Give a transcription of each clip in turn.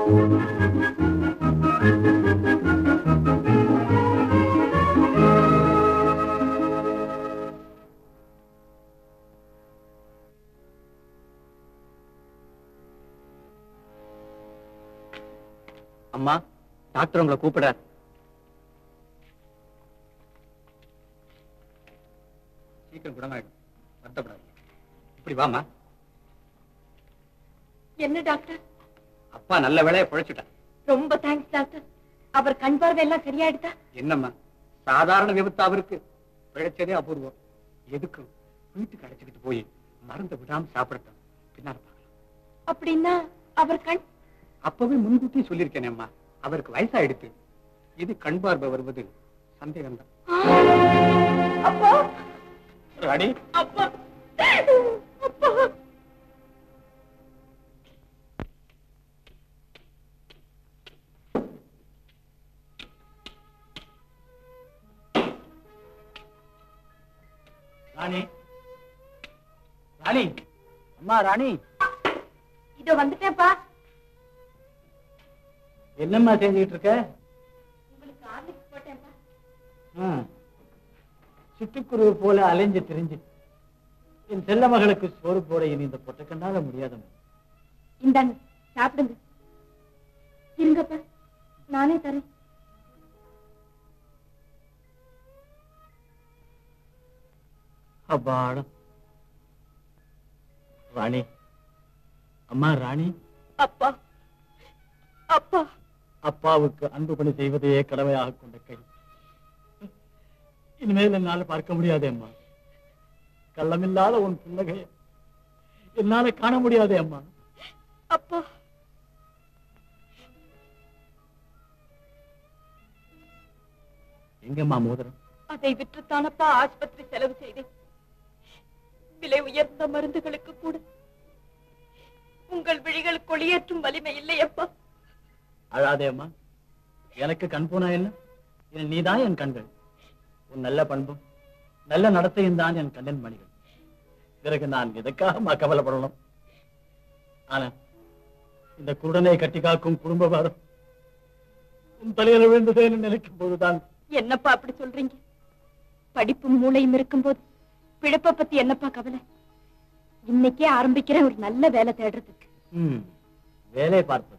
அம்மா, டாக்டர் உங்களை கூப்பிடுறார். சீக்கிரம் குணமாயிடும், வருத்தப்படாது. இப்படி வாமா. என்ன டாக்டர்? அப்பா நல்ல வேலையை பிழைச்சுட்டான். ரொம்ப தேங்க்ஸ் டாக்டர். அவர் கண் பார்வை எல்லாம் சரியாயிடுதா? என்னம்மா, சாதாரண விபத்து அவருக்கு, பிழைச்சதே அபூர்வம். எதுக்கும் வீட்டுக்கு அடைச்சுக்கிட்டு போய் மருந்து விடாம சாப்பிடட்டும், பின்னால பார்க்கலாம். அப்படின்னா அவர் கண்? அப்பவே முன்கூட்டி சொல்லியிருக்கேன் அம்மா, அவருக்கு வயசாயிடுத்து. இது கண் பார்வை வருவது சந்தேகம் தான். அப்பா, ராணி, அப்பா, அப்பா. ராணி, ராணி, அம்மா ராணி. இதோ வந்துட்டேன்ப்பா. என்னம்மா செஞ்சுக்கிட்டு இருக்க? உங்களுக்கு ஹார்லிக்ஸ் போட்டேன்ப்பா. சிட்டுக்குருவி போல அலைஞ்சு திரிஞ்சு என் செல்ல மகளுக்கு சோறு போட இனி இந்த பொட்டை கண்டால முடியாதம்மா. இந்தாங்க, சாப்பிடுங்க. இருங்கப்பா, நானே தரேன். அப்பாடம். ராணி, அம்மா ராணி. அப்பா, அப்பா. அப்பாவுக்கு அன்பு பணி செய்வதையே கடமையாக கொண்ட கை இனிமேல் என்னால பார்க்க முடியாதே அம்மா. கள்ளமில்லாத உன் புன்னகையை என்னால காண முடியாதே அம்மா. அப்பா, எங்கம்மா மோதிரம்? அதை விற்றுத்தானப்பா ஆஸ்பத்திரி செலவு செய்தேன். விலை உயர்ந்த மருந்துகளுக்கு கூட உங்கள் விழிகள் கொளியேற்றும் வலிமை இல்லையப்பா. அழாதே அம்மா, எனக்கு கண் போனா என்ன? நீதான் என் கண்கள். உன் நல்ல பண்பும் நல்ல நடத்தையும் தான் என் கண்ணின் மணிகள். பிறகு நான் எதற்காக கவலைப்படணும்? ஆனா இந்த குருடனை கட்டி காக்கும் குடும்ப பாரம் உன் தலையில விழுந்ததேன்னு நினைக்கும் போதுதான். என்னப்பா அப்படி சொல்றீங்க? படிப்பும் மூளையும் இருக்கும் போது பிழைப்ப பத்தி என்னப்பா கவலை? இன்னைக்கே ஆரம்பிக்கிறேன் ஒரு நல்ல வேலை தேடுறதுக்கு. வேலை பார்ப்பது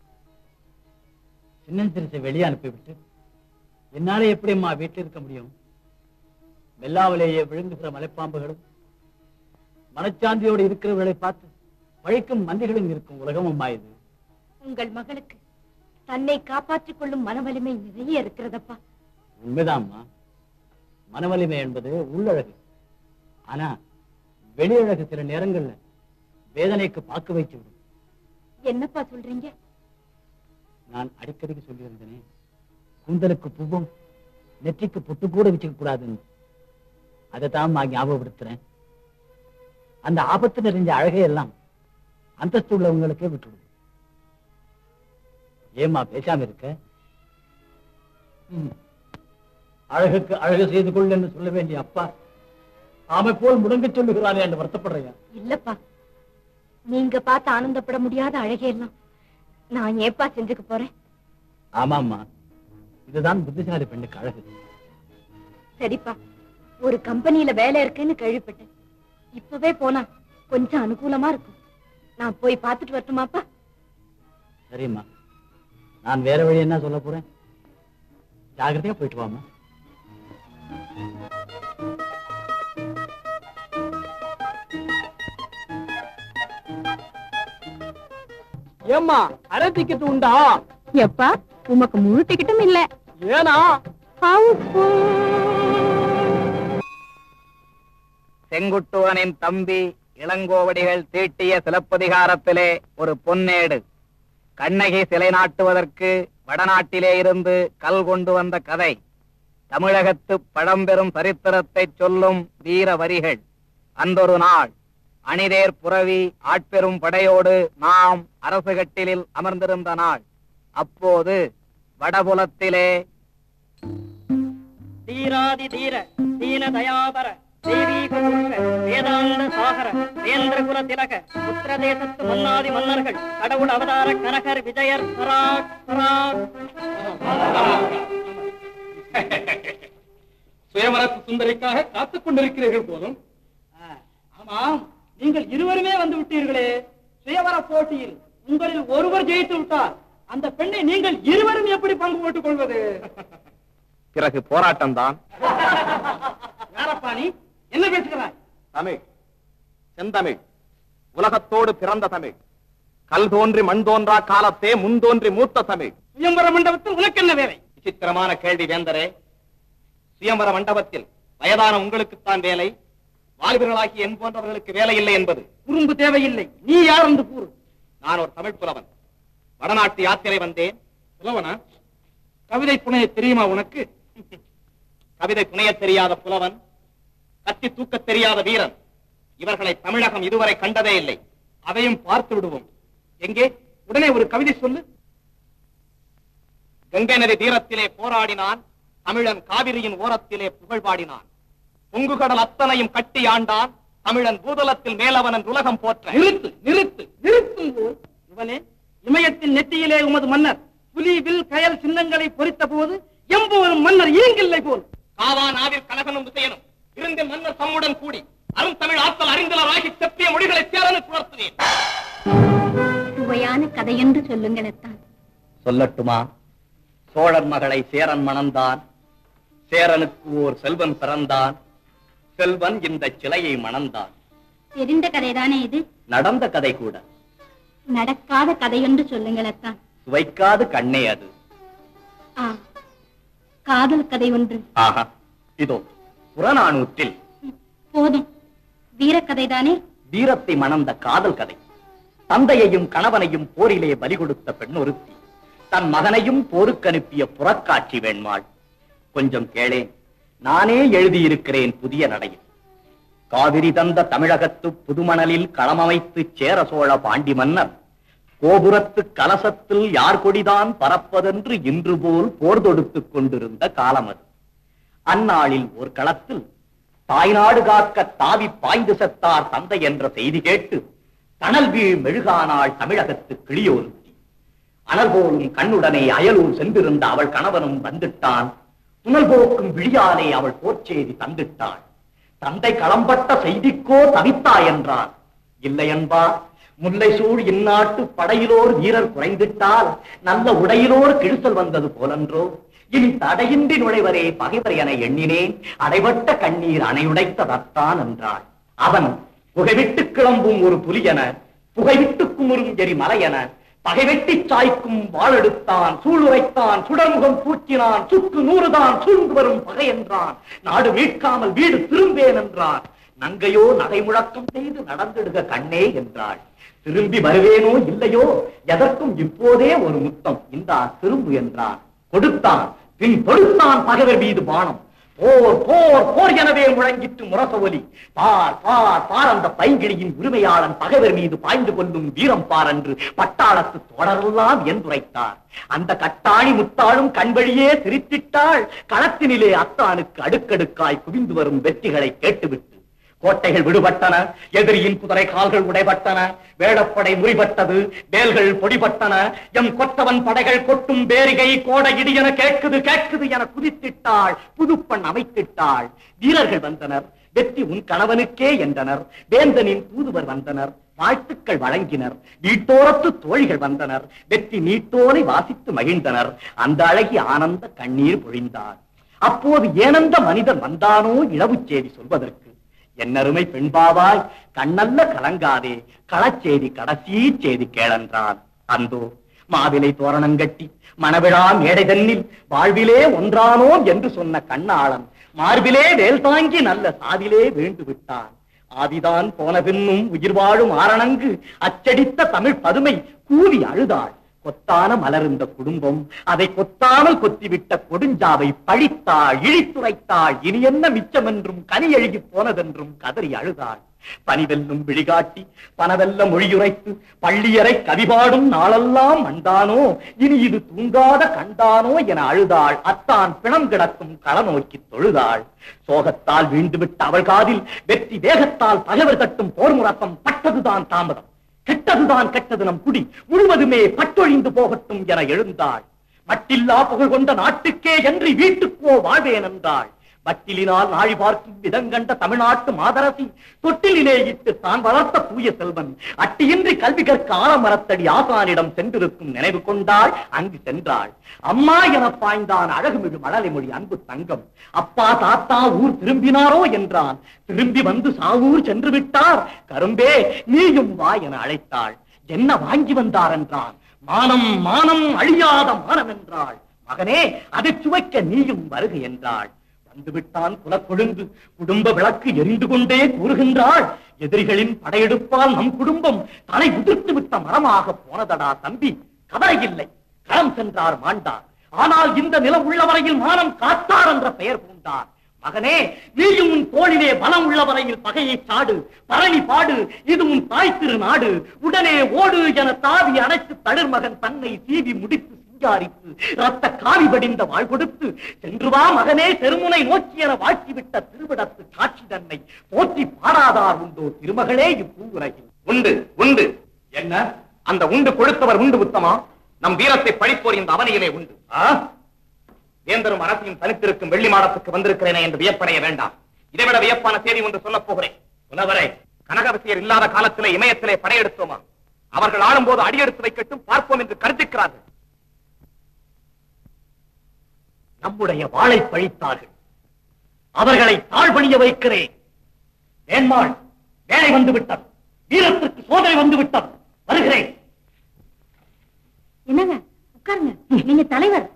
சின்ன சிறுசை வெளியே அனுப்பிவிட்டு என்னால எப்படி அம்மா வீட்டில் இருக்க முடியும்? வெள்ளாவிலேயே விழுங்குகிற மலைப்பாம்புகளும் மனச்சாந்தியோடு இருக்கிறவர்களை பார்த்து பழிக்கும் மந்திகளும் இருக்கும் உலகம் அம்மா இது. உங்கள் மகளுக்கு தன்னை காப்பாற்றிக் கொள்ளும் மனவலிமை நிறைய இருக்கிறதப்பா. உண்மைதான்மா, மனவலிமை என்பது உள்ளழகு. ஆனா வெளியழகு சில நேரங்கள்ல வேதனைக்கு பாக்கு வைத்து விடும். என்னப்பா சொல்றீங்க? நான் அடிக்கடிக்கு சொல்லியிருந்தேனே, கூந்தலுக்கு பூவும் நெற்றிக்கு பொட்டு கூட வச்சுக்க கூடாதுன்னு. அதைத்தான் நான் ஞாபகப்படுத்துறேன். அந்த ஆபத்து நிறைஞ்ச அழகையெல்லாம் அந்தஸ்து உள்ளவங்களுக்கே விட்டுவிடும். ஏமா பேசாம இருக்க? அழகுக்கு அழகு செய்து கொள் என்று சொல்ல வேண்டிய அப்பா ஆமை போல் முடங்க சொல்லுகிறானே என்று வருத்தப்படுறையா? இல்லப்பா, நீங்க பார்த்து ஆனந்தப்பட முடியாத அழகையெல்லாம் நான் ஏப்பா செஞ்சுக்க போறேன்? ஆமாம்மா, இதுதான் புத்திசாலி பெண்ணுக்கு அழகு. சரிப்பா, ஒரு கம்பெனியில வேலை இருக்குன்னு கேள்விப்பட்டேன். இப்பவே போனா கொஞ்சம் அனுகூலமா இருக்கும். நான் போய் பார்த்துட்டு வரட்டுமாப்பா? சரிம்மா, நான் வேற வழி என்ன சொல்ல போறேன்? ஜாகிரதையா போயிட்டு வாமா. ஏம்மா, அரை டிக்கெட் உண்டா? எப்பா, உமக்கு முழு டிக்கெட்டும் இல்ல. ஏனா? செங்குட்டுவனின் தம்பி இளங்கோவடிகள் தீட்டிய சிலப்பதிகாரத்திலே ஒரு பொன்னேடு. கண்ணகி சிலை நாட்டுவதற்கு வடநாட்டிலே இருந்து கல் கொண்டு வந்த கதை. தமிழகத்து பழம்பெரும் சரித்திரத்தை சொல்லும் வீர வரிகள். அன்றொரு நாள் அணிதேர் புரவி ஆட்பெரும் படையோடு நாம் அரசு கட்டிலில் அமர்ந்திருந்த நாள். அப்போது வடபுலத்திலே தீராதி தீர தீன தயாபர தெய்வீக வேதாந்த சாகர வேந்திரகுல திலக உத்தரதேசத்து மன்னாதி மன்னர்கள் கடவுள் அவதார கனகர் விஜயர் பராக் பராக். சுயவரத்து சுந்தரிக்காக காத்துக் கொண்டிருக்கிறீர்கள் போதும். ஆமாம், நீங்கள் இருவருமே வந்து விட்டீர்களே. சுயவர போட்டியில் உங்களில் ஒருவர் ஜெயித்து விட்டார். அந்த பெண்ணை நீங்கள் இருவரும் எப்படி பங்கு போட்டுக் கொள்வது? பிறகு போராட்டம் தான். யாரப்பா நீ? என்ன பேசுகிறாய்? தமிழ், செந்தமிழ், உலகத்தோடு பிறந்த தமிழ், கல் தோன்றி மண் தோன்றா காலத்தே முன்தோன்றி மூத்த தமிழ். சுயம்பர மண்டபத்தில் உனக்கு என்ன வேலை? விசித்திரமான கேள்வி வேந்தரே. சுயம்பர மண்டபத்தில் வயதான உங்களுக்குத்தான் வேலை, வாலிபர்களாகிய என் போன்றவர்களுக்கு வேலை இல்லை என்பது. குறும்பு தேவையில்லை. நீ யார் என்று கூறு. நான் ஒரு தமிழ் புலவன். வடநாட்டு யாத்திரை வந்தேன். புலவனா? கவிதை புனைய தெரியுமா உனக்கு? கவிதை புனைய தெரியாத புலவன், கத்தி தூக்க தெரியாத வீரன், இவர்களை தமிழகம் இதுவரை கண்டதே இல்லை. அதையும் பார்த்து விடுவோம். எங்கே? உடனே ஒரு கவிதை சொல்லு. கங்கை நதி தீரத்திலே போராடினான் தமிழன், காவிரியின் ஓரத்திலே புகழ் பாடினான். பொங்குகடல் அத்தனையும் கட்டி ஆண்டான் தமிழன், பூதலத்தில் மேலவன் என்று உலகம் போற்ற. நிறுத்து நிறுத்து நிறுத்தும் போது இவனே, இமயத்தின் நெற்றியிலே உமது மன்னர் புலி வில் கயல் சின்னங்களை பொறித்த போது எம்போதும் மன்னர் ஈங்கில்லை போல். காவா நாவில் கனகனும் விசயனும் இருந்த மன்னர் தம்முடன் கூடி அரும் தமிழ் ஆற்றல் அறிந்தலராகி செப்பிய மொழிகளை சேரனு புணர்த்துவேன். சுவையான கதை என்று சொல்லுங்களத்தான். சொல்லட்டுமா? சோழன் மகளை சேரன் மணந்தான். சேரனுக்கு ஓர் செல்வன் பிறந்தான். செல்வன் இந்த சிலையை மணந்தான். தெரிந்த கதைதானே இது? நடந்த கதை கூட. நடக்காத கதை என்று சொல்லுங்களத்தான். சுவைக்காது கண்ணே அது. காதல் கதை ஒன்று. ஆஹா, இதோ புறநானூற்றில். போதும், வீரக்கதைதானே? வீரத்தை மணந்த காதல் கதை. தந்தையையும் கணவனையும் போரிலே பலி கொடுத்த பெண் ஒருத்தி தன் மகனையும் போருக்கு அனுப்பிய புறக்காட்சி வேண்மாள். கொஞ்சம் கேளேன், நானே எழுதியிருக்கிறேன் புதிய நடையில். காவிரி தந்த தமிழகத்து புதுமணலில் களமமைத்து சேர சோழ பாண்டி மன்னர் கோபுரத்து கலசத்தில் யார் கொடிதான் பறப்பதென்று இன்று போல் போர் தொடுத்துக் கொண்டிருந்த காலம் அது. அந்நாளில் ஒரு களத்தில் தாய்நாடு காக்க தாவி பாய்ந்து செத்தார் தந்தை என்ற செய்தி கேட்டு தணல் வீழ் மெழுகானாள் தமிழகத்து கிளியோருத்தி. அனல் போலும் கண்ணுடனே அயலூர் சென்றிருந்த அவள் கணவனும் வந்துட்டான். புனல் போக்கும் விழியாலே அவள் போர்ச்செய்தி தந்திட்டாள். தந்தை களம்பட்ட செய்திக்கோ தவித்தா என்றான். இல்லை என்பார், முல்லை சூழ் இந்நாட்டு படையிலோர் வீரர் குறைந்திட்டால் நல்ல உடையிலோர் கிழிசல் வந்தது போலன்றோ. இனி தடையின்றி நுழைவரே பகைவர் என எண்ணினேன், அடைபட்ட கண்ணீர் அணையுடைத்ததான் என்றாள். அவன் புகைவிட்டு கிளம்பும் ஒரு புலி என, புகைவிட்டு குமுறும் எரிமலை என, பகைவெட்டி சாய்க்கும் வாழெடுத்தான், சூளுரைத்தான், சுடர்முகம் தூக்கினான், சுக்கு 100 தான் சூழ்ந்து வரும் பகை என்றான். நாடு மீட்காமல் வீடு திரும்பேன் என்றான். நங்கையோ நகை முழக்கம் செய்து நடந்திடுக கண்ணே என்றாள். திரும்பி வருவேனோ இல்லையோ, எதற்கும் இப்போதே ஒரு முத்தம் இந்தா திரும்பு என்றான். கொடுத்தான். பின் தொடுத்தான் பகைவர் மீது பானம். போர் போர் போர் எனவே முழங்கிட்டு முரச ஒலி. பார் பார் பார் அந்த பைங்கிழியின் உரிமையாளன் பகைவர் மீது பாய்ந்து கொள்ளும் வீரம் பார் என்று பட்டாளத்து தொடரெல்லாம் என்றுரைத்தார். அந்த கட்டாணி முத்தாளும் கண்வழியே சிரித்திட்டாள். களத்தினிலே அத்தானுக்கு அடுக்கடுக்காய் குவிந்து வரும் வெற்றிகளை கேட்டுவிட்டு கோட்டைகள் விடுபட்டன, எதிரியின் குதிரை கால்கள் உடைபட்டன, வேடப்படை முறிபட்டது, வேல்கள் பொடிபட்டன, எம் கொத்தவன் படைகள் கொட்டும் பேரிகை கோடை இடியென கேட்குது கேட்குது என குதித்திட்டாள். புதுப்பண் அமைத்திட்டாள். வீரர்கள் வந்தனர். வெற்றி உன் கணவனுக்கே என்றனர். வேந்தனின் தூதுவர் வந்தனர். வாழ்த்துக்கள் வழங்கினர். வீட்டோரத்து தோழிகள் வந்தனர். வெற்றி நீட்டோலை வாசித்து மகிழ்ந்தனர். அந்த அழகி ஆனந்த கண்ணீர் பொழிந்தார். அப்போது ஏனந்த மனிதன் வந்தானோ இளவு செய்தி சொல்வதற்கு. என்னருமை பெண்பாவாய் கண்ணல்ல கலங்காதே, களச்செய்தி கடைசி செய்தி கேளென்றான். அந்தோ மாவிலை தோரணங்கட்டி மணவிழா மேடை தன்னில் வாழ்விலே ஒன்றானோம் என்று சொன்ன கண்ணாளன் மார்பிலே வேல் தாங்கி நல்ல சாதிலே வீழ்ந்து விட்டான். ஆதிதான் போன பின்னும் உயிர் வாழும் ஆரணங்கு அச்சடித்த தமிழ் பதுமை கூவி அழுதாள். கொத்தான மலர்ந்த குடும்பம் அதை கொத்தாமல் கொத்திவிட்ட கொடுஞ்சாவை பழித்தாள், இழித்துரைத்தாள். இனி என்ன மிச்சம் என்றும் கனி எழுகி போனதென்றும் கதறி அழுதாள். பனிவெல்லும் விழிகாட்டி பனவெல்ல மொழியுரைத்து பள்ளியறை கவிபாடும் நாளெல்லாம் மண்டானோ, இனி இது தூங்காத கண்டானோ என அழுதாள். அத்தான் பிணம் கிடக்கும் கள நோக்கி தொழுதாள். சோகத்தால் வீழ்ந்துவிட்ட அவள் காதில் வெற்றி வேகத்தால் பகைவர் தட்டும் போர் முழக்கம் பட்டதுதான் தாமதம். கெட்டதுதான் கெட்டது நம் குடி முழுவதுமே பட்டொழிந்து போகட்டும் என எழுந்தாள். மட்டில்லா புகழ் கொண்ட நாட்டுக்கே என்று வீட்டுக்கோ வாழ்வேன் என்றாள். வட்டிலினால் நாழி பார்க்கும் விதங்கண்ட தமிழ்நாட்டு மாதரசி தொட்டிலே இட்டு தான் வளர்த்த தூய செல்வன் அட்டியின்றி கல்வி கற்க ஆலமரத்தடி ஆசானிடம் சென்றிருக்கும் நினைவு கொண்டாள். அங்கு சென்றாள். அம்மா என பாய்ந்தான் அழகுமிகு மழலை மொழி அன்பு தங்கம். அப்பா தாத்தா ஊர் திரும்பினாரோ என்றான். திரும்பி வந்து சாவூர் சென்று விட்டார். கரும்பே நீயும் வா என அழைத்தாள். என்ன வாங்கி வந்தார் என்றான். மானம் மானம் அழியாத மானம் என்றாள். மகனே அதை சுவைக்க நீயும் வருக என்றாள். வந்துவிட்டான் குலக்கொழுந்து குடும்ப விளக்கு எரிந்து கொண்டே கூறுகின்றாள். எதிரிகளின் படையெடுப்பால் நம் குடும்பம் தலை உதிர்த்து விட்ட மரமாக போனதடா தம்பி. கவலை இல்லை, களம் சென்றார் மாண்டார். ஆனால் இந்த நிலம் உள்ளவரையில் மானம் காத்தார் என்ற பெயர் பூண்டார். மகனே நீயும் உன் தோளிலே பலம் உள்ளவரையில் பகையை சாடு, பரணி பாடு, இது உன் தாய் திரு நாடு. உடனே ஓடு என தாவி அணைத்து தளிர் மகன் தன்னை சீவி முடித்து சிங்காரித்து ரத்த காவி படிந்த வாழ் கொடுத்து சென்று வா மகனே தெருமுனை நோக்கி என வாழ்த்திவிட்ட திருவிடத்து காட்சி தன்னை போற்றி பாடாதார் உண்டோ திருமகளே இப்பூவுலகில்? உண்டு உண்டு. என்ன அந்த உண்டு கொடுத்தவர் உண்டு உத்தமா? நம் வீரத்தை பழிப்போர் இந்த அவனியிலே உண்டு. வேந்தரும் அரசியும் தனித்திருக்கும் வெள்ளி மாடத்துக்கு வந்திருக்கிறேனே என்று வியப்படைய வேண்டாம். இதைவிட வியப்பான செய்தி ஒன்று சொல்லப் போகிறேன். புனவரை கனகவசியர் இல்லாத காலத்திலே இமயத்திலே படையெடுத்தோமா? அவர்கள் ஆளும்போது அடியெடுத்து வைக்கட்டும் பார்ப்போம் என்று கருதிக்கிறார்கள். நம்முடைய வாளை பழித்தார்கள். அவர்களை தாழ்பணிய வைக்கிறேன். வேண்மாள் வேலை வந்து விட்டது. வீரத்திற்கு சோதனை வந்து விட்டது. வருகிறேன். என்னங்க உட்காருங்க, நீங்க தலைவர்.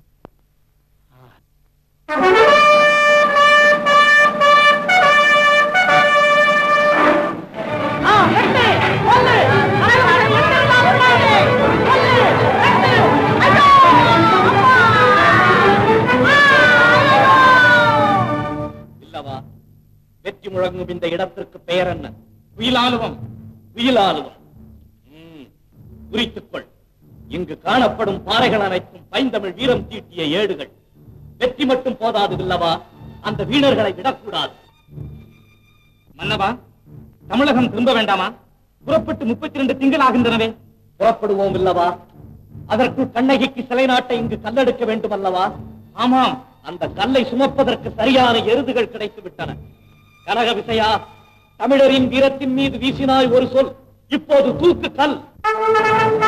வெற்றி முழங்கும் இந்த இடத்திற்கு பெயர் என்ன? உயிலாலுவம். உயிலாலுவம் குறித்துக்கொள். இங்கு காணப்படும் பாறைகள் அனைத்தும் பைந்தமிழ் வீரம் தீட்டிய ஏடுகள். வெற்றி மட்டும் போதாது இல்லவா, அந்த வீணர்களை விடக்கூடாது. மன்னவா, தமிழகம் திரும்ப வேண்டாமா? புறப்பட்டு 32 திங்கள் ஆகின்றனவே. புறப்படுவோம் இல்லவா? அதற்குள் கண்ணகிக்கு சிலை நாட்டை இங்கு கல்லெடுக்க வேண்டும் அல்லவா? ஆமாம், அந்த கல்லை சுமப்பதற்கு சரியான எருதுகள் கிடைத்து விட்டன. கனக விசையா, தமிழரின் வீரத்தின் மீது வீசினாய் ஒரு சொல், இப்போது தூக்கு கல்.